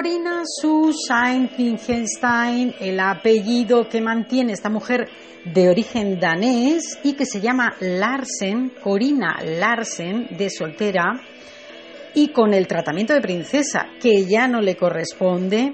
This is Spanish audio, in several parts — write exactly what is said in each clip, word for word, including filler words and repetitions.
Corina Saint-Wittgenstein, el apellido que mantiene esta mujer de origen danés y que se llama Larsen, Corina Larsen, de soltera, y con el tratamiento de princesa que ya no le corresponde.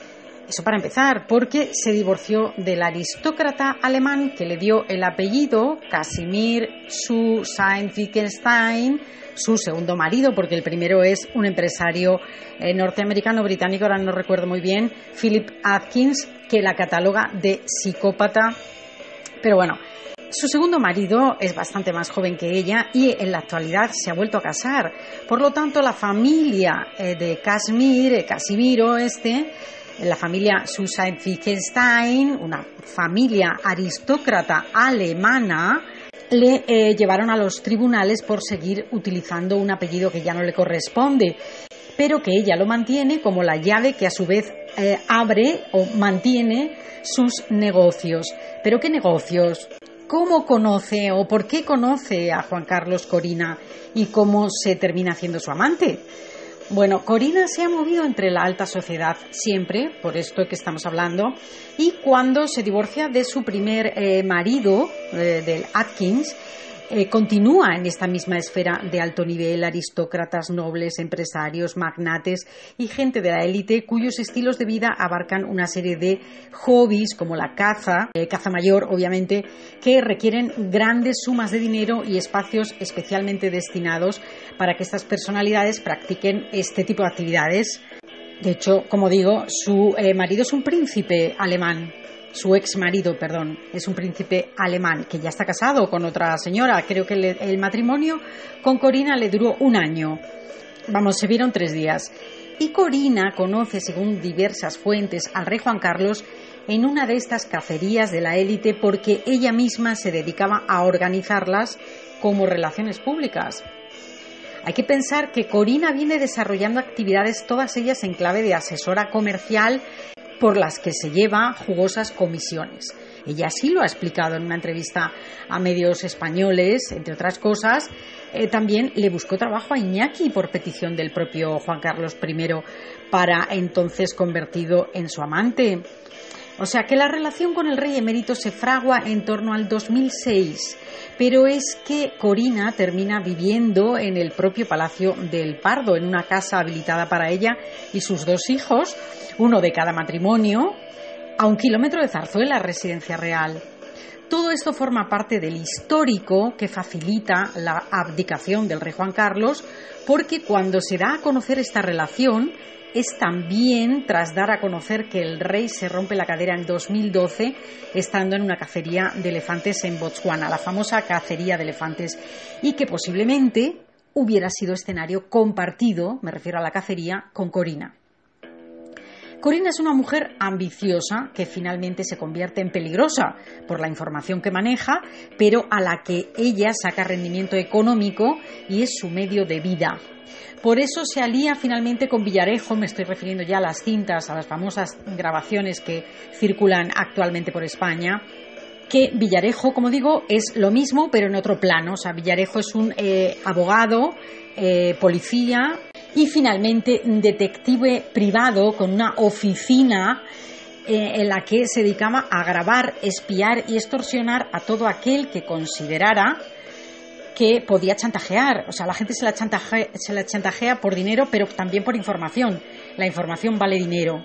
Eso para empezar, porque se divorció del aristócrata alemán que le dio el apellido, Casimir zu Saint-Wittgenstein, su segundo marido, porque el primero es un empresario eh, norteamericano, británico, ahora no recuerdo muy bien, Philip Atkins, que la cataloga de psicópata. Pero bueno, su segundo marido es bastante más joven que ella y en la actualidad se ha vuelto a casar. Por lo tanto, la familia eh, de Casimir, eh, Casimiro este, la familia zu Saint-Wittgenstein, una familia aristócrata alemana, le eh, llevaron a los tribunales por seguir utilizando un apellido que ya no le corresponde, pero que ella lo mantiene como la llave que a su vez eh, abre o mantiene sus negocios. ¿Pero qué negocios? ¿Cómo conoce o por qué conoce a Juan Carlos Corina y cómo se termina haciendo su amante? Bueno, Corina se ha movido entre la alta sociedad siempre, por esto que estamos hablando, y cuando se divorcia de su primer eh, marido, eh, del Atkins, eh, continúa en esta misma esfera de alto nivel, aristócratas, nobles, empresarios, magnates y gente de la élite cuyos estilos de vida abarcan una serie de hobbies como la caza, eh, caza mayor obviamente, que requieren grandes sumas de dinero y espacios especialmente destinados para que estas personalidades practiquen este tipo de actividades. De hecho, como digo, su eh, marido es un príncipe alemán. Su ex marido, perdón, es un príncipe alemán que ya está casado con otra señora. Creo que le, el matrimonio con Corina le duró un año. Vamos, se vieron tres días. Y Corina conoce, según diversas fuentes, al rey Juan Carlos en una de estas cacerías de la élite porque ella misma se dedicaba a organizarlas como relaciones públicas. Hay que pensar que Corina viene desarrollando actividades, todas ellas en clave de asesora comercial, por las que se lleva jugosas comisiones. Ella sí lo ha explicado en una entrevista a medios españoles, entre otras cosas. Eh, también le buscó trabajo a Iñaki por petición del propio Juan Carlos primero, para entonces convertido en su amante. O sea que la relación con el rey emérito se fragua en torno al dos mil seis, pero es que Corina termina viviendo en el propio Palacio del Pardo, en una casa habilitada para ella y sus dos hijos, uno de cada matrimonio, a un kilómetro de Zarzuela, residencia real. Todo esto forma parte del histórico que facilita la abdicación del rey Juan Carlos, porque cuando se da a conocer esta relación es también tras dar a conocer que el rey se rompe la cadera en dos mil doce estando en una cacería de elefantes en Botswana, la famosa cacería de elefantes, y que posiblemente hubiera sido escenario compartido, me refiero a la cacería, con Corina. Corina es una mujer ambiciosa que finalmente se convierte en peligrosa por la información que maneja, pero a la que ella saca rendimiento económico y es su medio de vida. Por eso se alía finalmente con Villarejo, me estoy refiriendo ya a las cintas, a las famosas grabaciones que circulan actualmente por España, que Villarejo, como digo, es lo mismo pero en otro plano. O sea, Villarejo es un eh, abogado, eh, policía y finalmente detective privado con una oficina eh, en la que se dedicaba a grabar, espiar y extorsionar a todo aquel que considerara que podía chantajear. O sea, la gente se la chantajea, se la chantajea por dinero, pero también por información. La información vale dinero.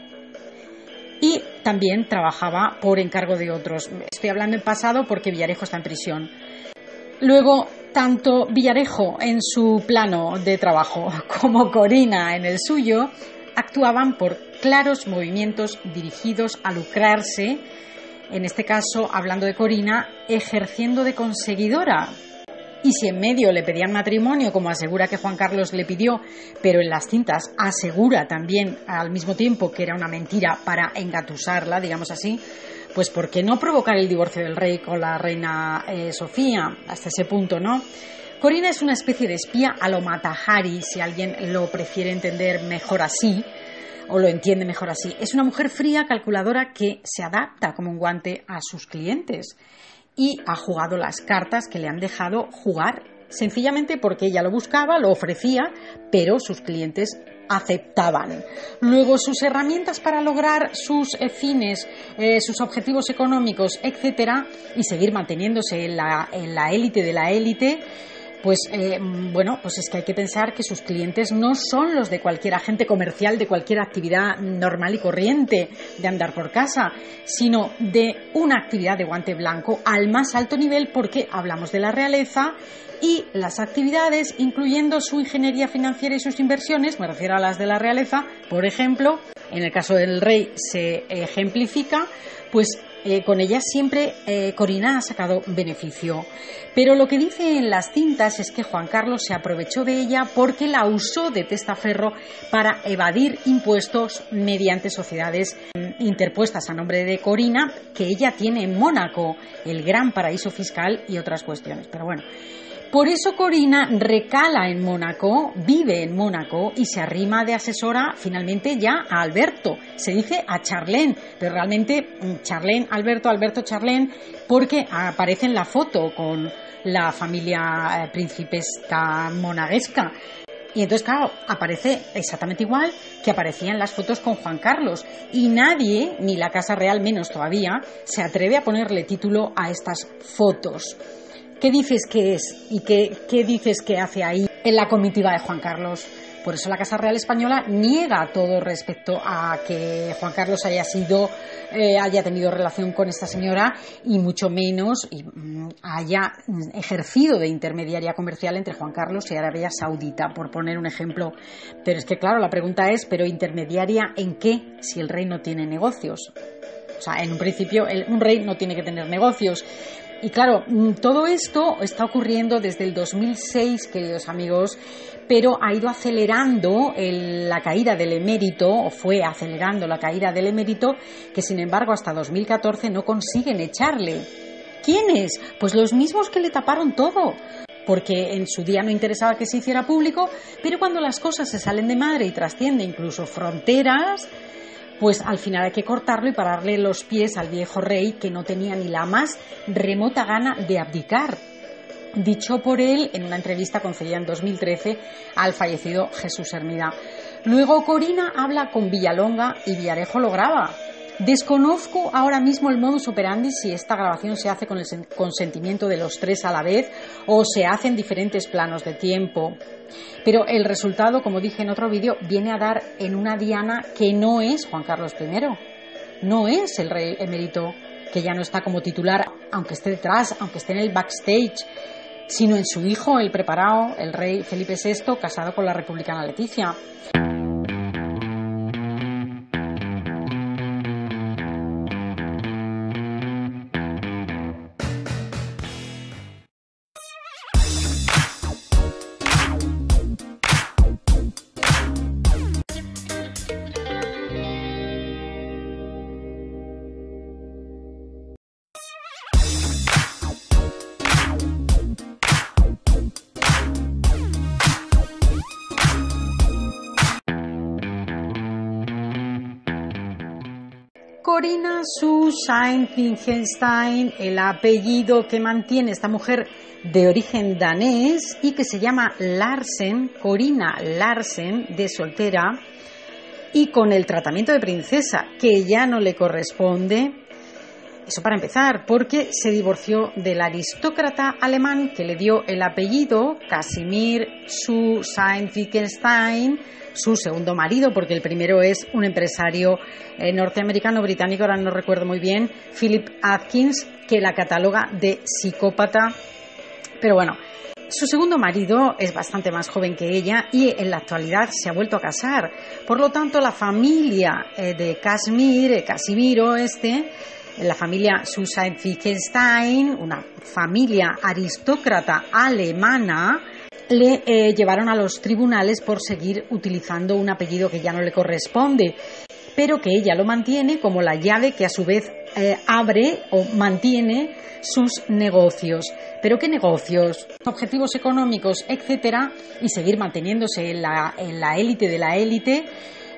Y también trabajaba por encargo de otros. Estoy hablando en pasado porque Villarejo está en prisión. Luego, tanto Villarejo en su plano de trabajo como Corina en el suyo actuaban por claros movimientos dirigidos a lucrarse, en este caso, hablando de Corina, ejerciendo de conseguidora. Y si en medio le pedían matrimonio, como asegura que Juan Carlos le pidió, pero en las cintas asegura también al mismo tiempo que era una mentira para engatusarla, digamos así, pues ¿por qué no provocar el divorcio del rey con la reina eh, Sofía? Hasta ese punto, ¿no? Corina es una especie de espía a lo Mata Hari, si alguien lo prefiere entender mejor así, o lo entiende mejor así. Es una mujer fría, calculadora, que se adapta como un guante a sus clientes. Y ha jugado las cartas que le han dejado jugar, sencillamente porque ella lo buscaba, lo ofrecía, pero sus clientes aceptaban. Luego, sus herramientas para lograr sus eh, fines, eh, sus objetivos económicos, etcétera, y seguir manteniéndose en la, en la élite de la élite, pues eh, bueno, pues es que hay que pensar que sus clientes no son los de cualquier agente comercial, de cualquier actividad normal y corriente de andar por casa, sino de una actividad de guante blanco al más alto nivel, porque hablamos de la realeza y las actividades, incluyendo su ingeniería financiera y sus inversiones, me refiero a las de la realeza, por ejemplo, en el caso del rey se ejemplifica, pues eh, con ella siempre eh, Corina ha sacado beneficio. Pero lo que dice en las cintas es que Juan Carlos se aprovechó de ella porque la usó de testaferro para evadir impuestos mediante sociedades interpuestas a nombre de Corina, que ella tiene en Mónaco, el gran paraíso fiscal, y otras cuestiones. Pero bueno, por eso Corina recala en Mónaco, vive en Mónaco y se arrima de asesora finalmente ya a Alberto. Se dice a Charlene, pero realmente Charlene, Alberto, Alberto, Charlene, porque aparece en la foto con la familia eh, principesca monegasca. Y entonces, claro, aparece exactamente igual que aparecía en las fotos con Juan Carlos. Y nadie, ni la Casa Real menos todavía, se atreve a ponerle título a estas fotos. ¿Qué dices que es y qué, qué dices que hace ahí en la comitiva de Juan Carlos? Por eso la Casa Real Española niega todo respecto a que Juan Carlos haya sido, eh, haya tenido relación con esta señora y mucho menos y, mm, haya ejercido de intermediaria comercial entre Juan Carlos y Arabia Saudita, por poner un ejemplo. Pero es que claro, la pregunta es, ¿pero intermediaria en qué si el rey no tiene negocios? O sea, en un principio el, un rey no tiene que tener negocios. Y claro, todo esto está ocurriendo desde el dos mil seis, queridos amigos, pero ha ido acelerando el, la caída del emérito, o fue acelerando la caída del emérito, que sin embargo hasta dos mil catorce no consiguen echarle. ¿Quiénes? Pues los mismos que le taparon todo, porque en su día no interesaba que se hiciera público, pero cuando las cosas se salen de madre y trascienden incluso fronteras, pues al final hay que cortarlo y pararle los pies al viejo rey, que no tenía ni la más remota gana de abdicar. Dicho por él en una entrevista concedida en dos mil trece al fallecido Jesús Hermida. Luego Corina habla con Villalonga y Villarejo lo graba. Desconozco ahora mismo el modus operandi, si esta grabación se hace con el consentimiento de los tres a la vez o se hace en diferentes planos de tiempo. Pero el resultado, como dije en otro vídeo, viene a dar en una diana que no es Juan Carlos primero. No es el rey emérito, que ya no está como titular, aunque esté detrás, aunque esté en el backstage, sino en su hijo, el preparado, el rey Felipe sexto, casado con la republicana Leticia. Corina Sue Saint-Wittgenstein, el apellido que mantiene esta mujer de origen danés y que se llama Larsen, Corina Larsen, de soltera, y con el tratamiento de princesa que ya no le corresponde. Eso para empezar, porque se divorció del aristócrata alemán que le dio el apellido, Casimir Sue Saint-Wittgenstein, su segundo marido, porque el primero es un empresario eh, norteamericano, británico, ahora no recuerdo muy bien, Philip Atkins, que la cataloga de psicópata. Pero bueno, su segundo marido es bastante más joven que ella y en la actualidad se ha vuelto a casar. Por lo tanto, la familia eh, de Casimir, eh, Casimiro este, la familia Sue Saint-Wittgenstein, una familia aristócrata alemana, le eh, llevaron a los tribunales por seguir utilizando un apellido que ya no le corresponde, pero que ella lo mantiene como la llave que a su vez eh, abre o mantiene sus negocios. ¿Pero qué negocios? Objetivos económicos, etcétera, y seguir manteniéndose en la, en la élite de la élite,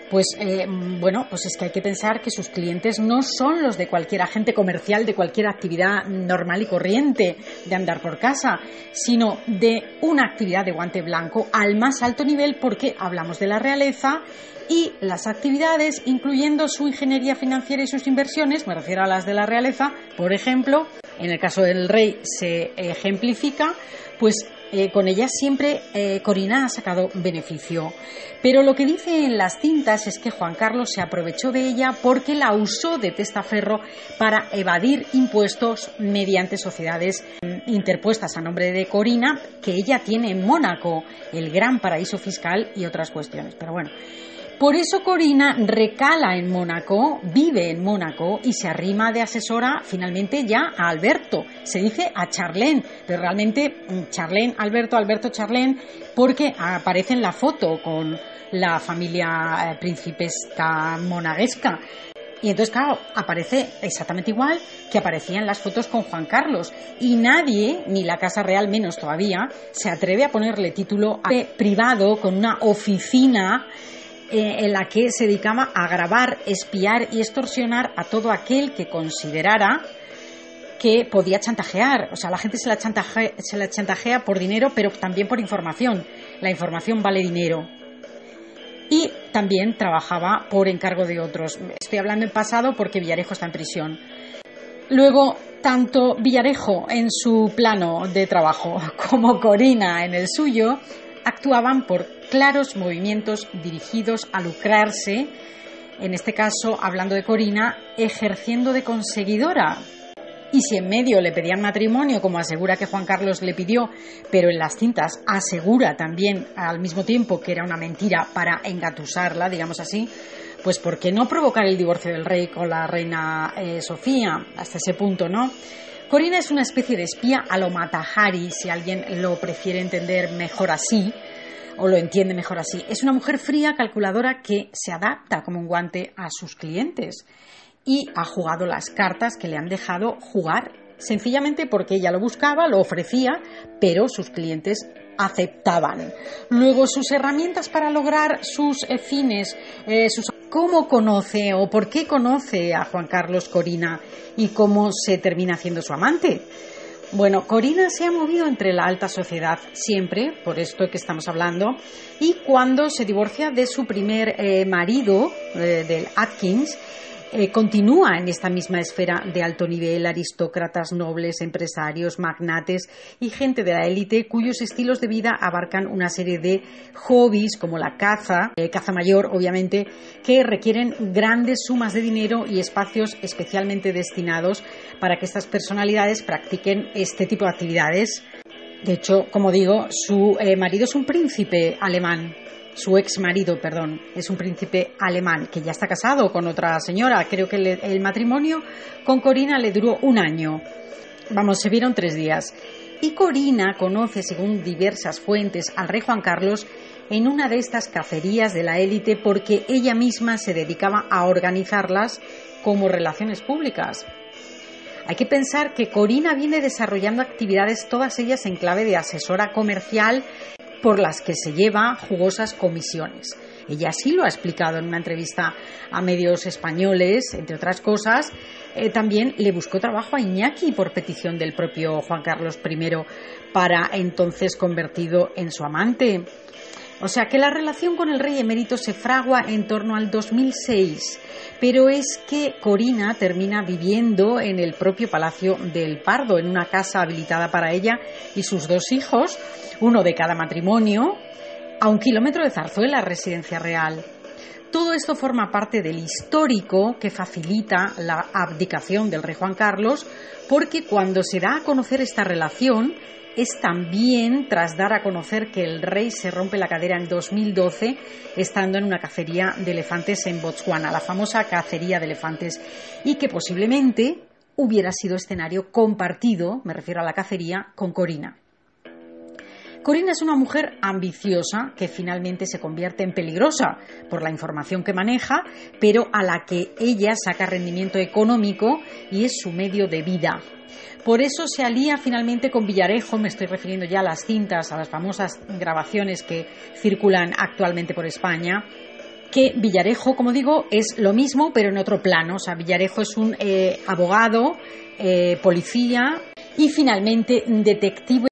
Pues eh, bueno, pues es que hay que pensar que sus clientes no son los de cualquier agente comercial, de cualquier actividad normal y corriente de andar por casa, sino de una actividad de guante blanco al más alto nivel, porque hablamos de la realeza y las actividades, incluyendo su ingeniería financiera y sus inversiones, me refiero a las de la realeza, por ejemplo, en el caso del rey se ejemplifica, pues eh, con ella siempre eh, Corina ha sacado beneficio. Pero lo que dice en las cintas es que Juan Carlos se aprovechó de ella porque la usó de testaferro para evadir impuestos mediante sociedades interpuestas a nombre de Corina, que ella tiene en Mónaco, el gran paraíso fiscal, y otras cuestiones. Pero bueno, por eso Corina recala en Mónaco, vive en Mónaco y se arrima de asesora finalmente ya a Alberto. Se dice a Charlene, pero realmente Charlene, Alberto, Alberto, Charlene, porque aparece en la foto con la familia principesca monegasca. Y entonces, claro, aparece exactamente igual que aparecía en las fotos con Juan Carlos. Y nadie, ni la Casa Real menos todavía, se atreve a ponerle título a privado con una oficina en la que se dedicaba a grabar, espiar y extorsionar a todo aquel que considerara que podía chantajear. O sea, la gente se la chantajea, se la chantajea por dinero, pero también por información. La información vale dinero. Y también trabajaba por encargo de otros. Estoy hablando en pasado porque Villarejo está en prisión. Luego, tanto Villarejo en su plano de trabajo como Corina en el suyo actuaban por claros movimientos dirigidos a lucrarse, en este caso, hablando de Corina, ejerciendo de conseguidora. Y si en medio le pedían matrimonio, como asegura que Juan Carlos le pidió, pero en las cintas asegura también al mismo tiempo que era una mentira para engatusarla, digamos así, pues ¿por qué no provocar el divorcio del rey con la reina eh, Sofía? Hasta ese punto, ¿no? Corina es una especie de espía a lo Mata Hari, si alguien lo prefiere entender mejor así, o lo entiende mejor así. Es una mujer fría, calculadora, que se adapta como un guante a sus clientes y ha jugado las cartas que le han dejado jugar, sencillamente porque ella lo buscaba, lo ofrecía, pero sus clientes aceptaban. Luego, sus herramientas para lograr sus eh, fines, eh, sus... ¿Cómo conoce o por qué conoce a Juan Carlos Corina y cómo se termina haciendo su amante? Bueno, Corina se ha movido entre la alta sociedad siempre, por esto que estamos hablando, y cuando se divorcia de su primer eh, marido, eh, del Atkins, eh, continúa en esta misma esfera de alto nivel, aristócratas, nobles, empresarios, magnates y gente de la élite cuyos estilos de vida abarcan una serie de hobbies como la caza, eh, caza mayor obviamente, que requieren grandes sumas de dinero y espacios especialmente destinados para que estas personalidades practiquen este tipo de actividades. De hecho, como digo, su eh, marido es un príncipe alemán. Su ex marido, perdón, es un príncipe alemán que ya está casado con otra señora. Creo que le, el matrimonio con Corina le duró un año. Vamos, se vieron tres días. Y Corina conoce, según diversas fuentes, al rey Juan Carlos en una de estas cacerías de la élite porque ella misma se dedicaba a organizarlas como relaciones públicas. Hay que pensar que Corina viene desarrollando actividades, todas ellas en clave de asesora comercial, por las que se lleva jugosas comisiones. Ella sí lo ha explicado en una entrevista a medios españoles, entre otras cosas. Eh, también le buscó trabajo a Iñaki por petición del propio Juan Carlos primero, para entonces convertido en su amante. O sea que la relación con el rey emérito se fragua en torno al dos mil seis, pero es que Corina termina viviendo en el propio Palacio del Pardo, en una casa habilitada para ella y sus dos hijos, uno de cada matrimonio, a un kilómetro de Zarzuela, residencia real. Todo esto forma parte del histórico que facilita la abdicación del rey Juan Carlos, porque cuando se da a conocer esta relación, es también tras dar a conocer que el rey se rompe la cadera en dos mil doce estando en una cacería de elefantes en Botswana, la famosa cacería de elefantes, y que posiblemente hubiera sido escenario compartido, me refiero a la cacería, con Corina. Corina es una mujer ambiciosa que finalmente se convierte en peligrosa por la información que maneja, pero a la que ella saca rendimiento económico y es su medio de vida. Por eso se alía finalmente con Villarejo, me estoy refiriendo ya a las cintas, a las famosas grabaciones que circulan actualmente por España, que Villarejo, como digo, es lo mismo, pero en otro plano. O sea, Villarejo es un eh, abogado, eh, policía y finalmente detective